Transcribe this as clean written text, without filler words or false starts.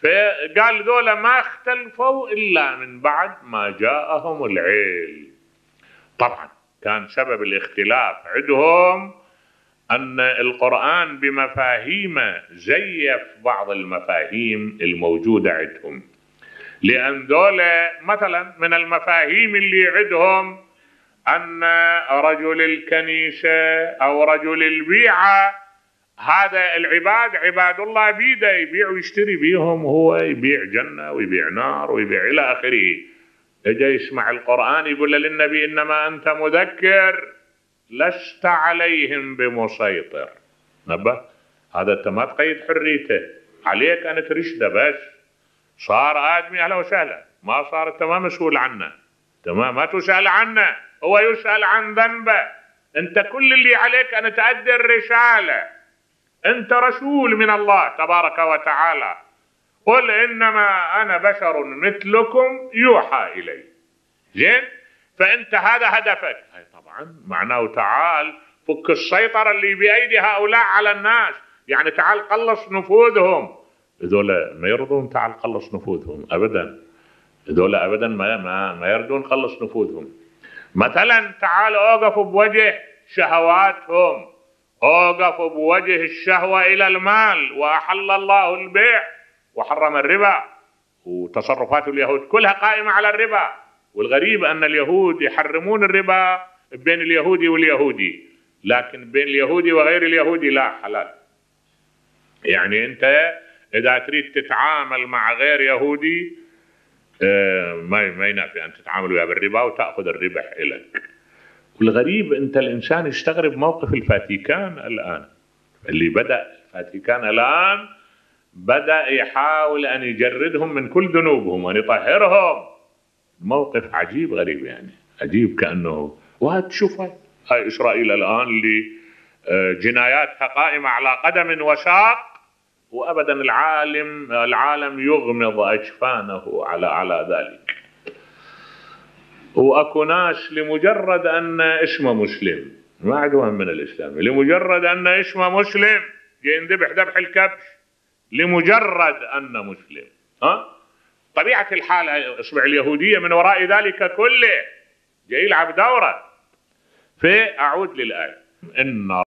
فقال ذولا ما اختلفوا إلا من بعد ما جاءهم العلم. طبعا كان سبب الاختلاف عندهم أن القرآن بمفاهيمه زيف بعض المفاهيم الموجودة عندهم، لأن ذولا مثلا من المفاهيم اللي عندهم أن رجل الكنيسة أو رجل البيعة هذا العباد عباد الله بيده يبيع ويشتري بيهم، هو يبيع جنة ويبيع نار ويبيع إلى آخره. اجى يسمع القرآن يقول للنبي إنما أنت مذكر لست عليهم بمسيطر. نبه هذا أنت ما تقيد حريته، عليك أن ترشده بس. صار آدمي أهلا وسهلا، ما صار أنت ما مسؤول عنه، تمام، ما تسأل عنه، هو يسأل عن ذنبه. أنت كل اللي عليك أن تؤدي الرسالة، أنت رسول من الله تبارك وتعالى. قل إنما أنا بشر مثلكم يوحى إلي. زين، فأنت هذا هدفك. هاي طبعا معناه تعال فك السيطرة اللي بأيدي هؤلاء على الناس، يعني تعال قلص نفوذهم. هذول ما يرضون تعال قلص نفوذهم أبدا، هذول أبدا ما يرضون قلص نفوذهم. مثلا تعال أوقفوا بوجه شهواتهم، أوقفوا بوجه الشهوة إلى المال، وأحل الله البيع وحرم الربا، وتصرفات اليهود كلها قائمة على الربا. والغريب أن اليهود يحرمون الربا بين اليهودي واليهودي، لكن بين اليهودي وغير اليهودي لا، حلال. يعني أنت إذا تريد تتعامل مع غير يهودي ما ينافي أن تتعامل وياه بالربا وتأخذ الربح إليك. والغريب أنت الإنسان يستغرب موقف الفاتيكان الآن، اللي بدأ الفاتيكان الآن بدأ يحاول أن يجردهم من كل ذنوبهم وأن يطهرهم. موقف عجيب غريب، يعني عجيب، كأنه وهتشوف هاي إسرائيل الآن اللي جناياتها قائمة على قدم وساق، وأبدا العالم يغمض أجفانه على ذلك. وأكو ناس لمجرد أن اسمه مسلم ما عندهم من الإسلام، لمجرد أن اسمه مسلم ينذبح ذبح الكبش لمجرد أن مسلم. طبيعة الحال إصبع اليهودية من وراء ذلك كله جاي يلعب دورة. فأعود للآية إن